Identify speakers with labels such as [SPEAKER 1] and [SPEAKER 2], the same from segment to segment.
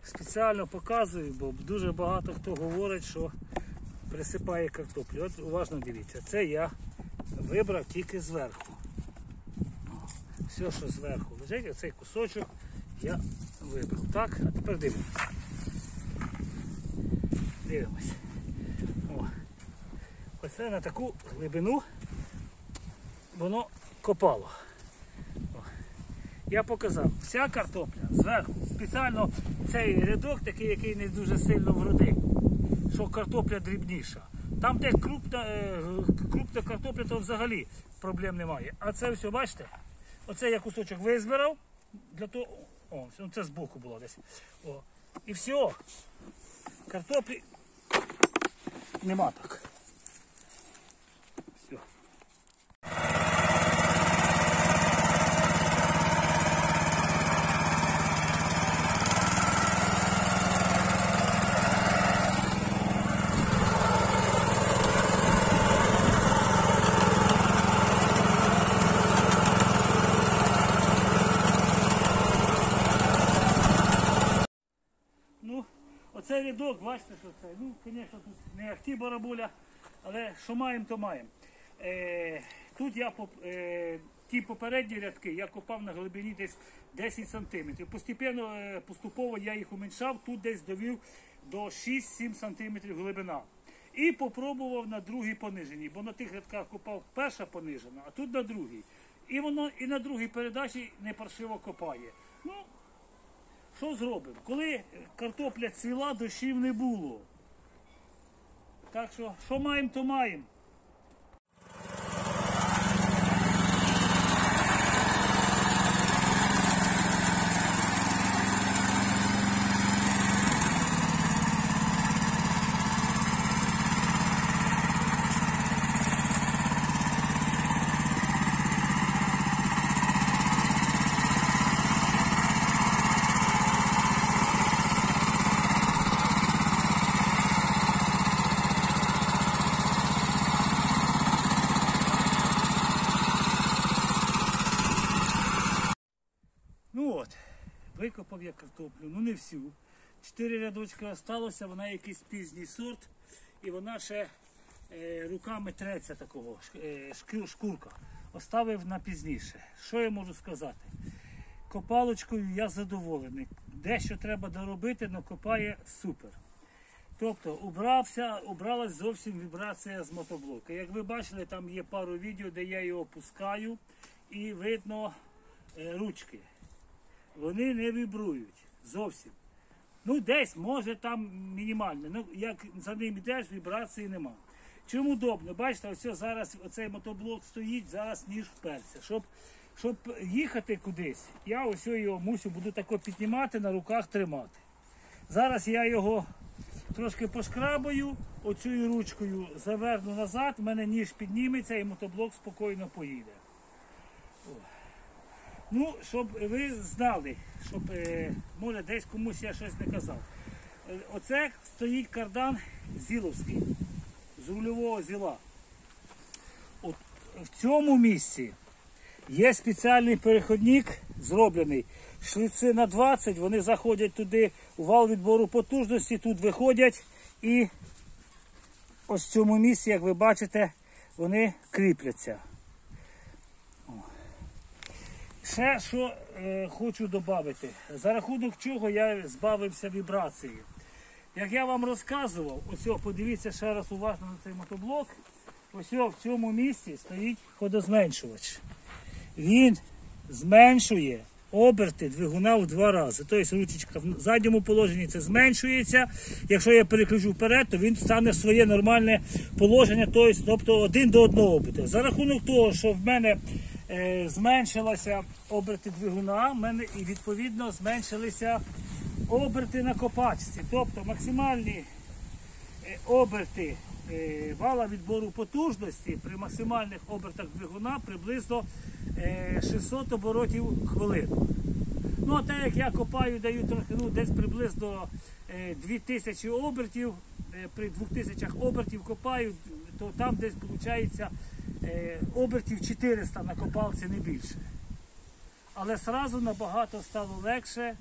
[SPEAKER 1] Спеціально показую, бо дуже багато хто говорить, що присипає картоплю. От уважно дивіться, це я вибрав тільки зверху. Все, що зверху лежить, оцей кусочок я вибрав. Так, а тепер дивимося. Дивимося. Оце на таку глибину воно копало. Я показав, вся картопля зверху, спеціально цей рядок такий, який не дуже сильно вродив, що картопля дрібніша. Там, де крупна картопля, то взагалі проблем немає. А це все, бачите, оце я кусочок визбирав, для того, це збоку було десь. І все, картоплі нема так. Все. Оцей рядок, бачите, що це, звісно, тут не ахті барабуля, але що маємо, то маємо. Тут я, ті попередні рядки, я копав на глибині десь 10 см. Поступово я їх уменьшав, тут десь довів до 6-7 см глибина. І попробував на другій пониженій, бо на тих рядках копав перша понижена, а тут на другій. І воно і на другій передачі не паршиво копає. Що зробимо? Коли картопля цвіла, дощів не було. Так що маємо, то маємо. Викопав я картоплю, не всю. 4 рядочки залишилося, вона якийсь пізній сорт. І вона ще руками треться такого, шкурка. Оставив на пізніше. Що я можу сказати? Копалочкою я задоволений. Дещо треба доробити, але копає супер. Тобто убралась зовсім вібрація з мотоблока. Як ви бачили, там є пару відео, де я його опускаю і видно ручки. Вони не вібрують зовсім. Десь, може, там мінімально. Як за ним йдеш, вібрації нема. Чому удобно? Бачите, ось зараз оцей мотоблок стоїть, зараз ніж вперся. Щоб їхати кудись, я ось його буду тако піднімати, на руках тримати. Зараз я його трошки пошкрабаю, оцю ручкою заверну назад, в мене ніж підніметься і мотоблок спокійно поїде. Щоб ви знали, щоб, може, десь комусь я щось не казав. Оце стоїть кардан зіловський, з рульового зіла. В цьому місці є спеціальний переходник, зроблений. Шліци на 20, вони заходять туди у вал відбору потужності, тут виходять і ось в цьому місці, як ви бачите, вони кріпляться. Ще що хочу додати, за рахунок чого я збавився вібрації. Як я вам розказував, ось подивіться ще раз уважно на цей мотоблок, ось в цьому місці стоїть ходозменшувач. Він зменшує оберти двигуна в 2 рази. Тобто ручечка в задньому положенні це зменшується, якщо я переключу вперед, то він стане в своє нормальне положення, тобто 1 до 1 буде. За рахунок того, що в мене зменшилися оберти двигуна, в мене і відповідно зменшилися оберти на копачці. Тобто максимальні оберти вала відбору потужності при максимальних обертах двигуна приблизно 600 оборотів в хвилину. А так як я копаю, даю трохи, десь приблизно 2000 обертів, при 2000 обертів копаю, то там десь виходить обертів 400 на копалці, не більше. Але одразу набагато стало легше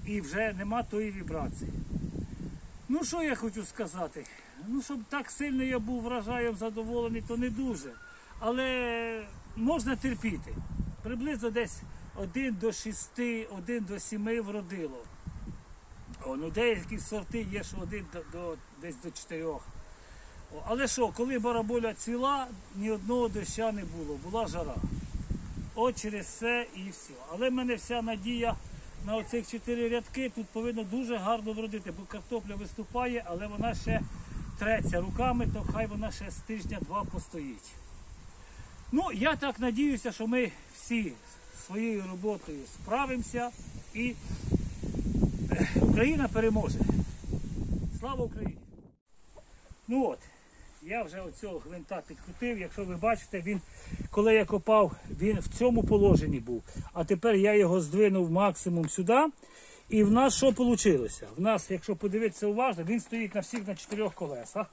[SPEAKER 1] і вже нема тої вібрації. Ну що я хочу сказати? Ну, щоб так сильно я був врожаєм задоволений, то не дуже. Але можна терпіти. Приблизно десь 1 до 6, 1 до 7 вродило. Ну, деякі сорти є, що десь до 4. Але що, коли бараболя ціла, ні одного доща не було, була жара. От через це і все. Але в мене вся надія на оцих 4 рядки, тут повинно дуже гарно вродити, бо картопля виступає, але вона ще треться руками, то хай вона ще з тижня-два постоїть. Ну, я так надіюся, що ми всі своєю роботою справимося і Україна переможе. Слава Україні! Ну от, я вже оцього гвинта підкрутив, якщо ви бачите, він, коли я копав, він в цьому положенні був. А тепер я його здвинув максимум сюди. І в нас що вийшло? В нас, якщо подивитися уважно, він стоїть на всіх на 4 колесах.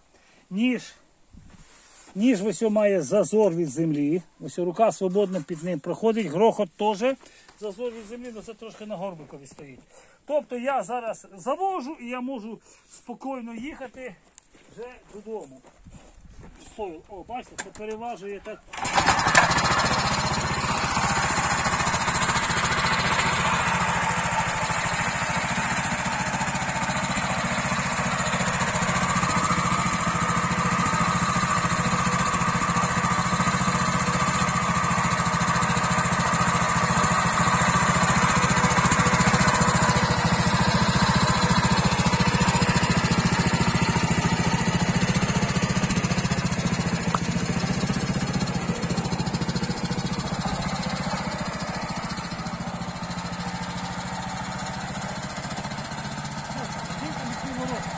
[SPEAKER 1] Ніж ось має зазор від землі. Ось рука свободно під ним проходить, грохот теж. Зазор від землі, але це трошки на горбикові стоїть. Тобто я зараз завожу і я можу спокійно їхати вже додому. О, бачите, це переважує так. Ворота.